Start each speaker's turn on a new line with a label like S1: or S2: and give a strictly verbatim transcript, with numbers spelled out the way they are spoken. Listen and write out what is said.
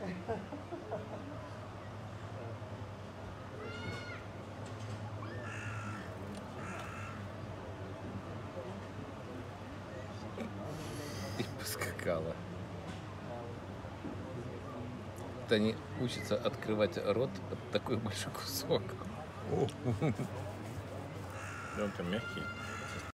S1: И поскакала. Вот они учатся открывать рот под такой большой кусок.
S2: Да он там мягкий.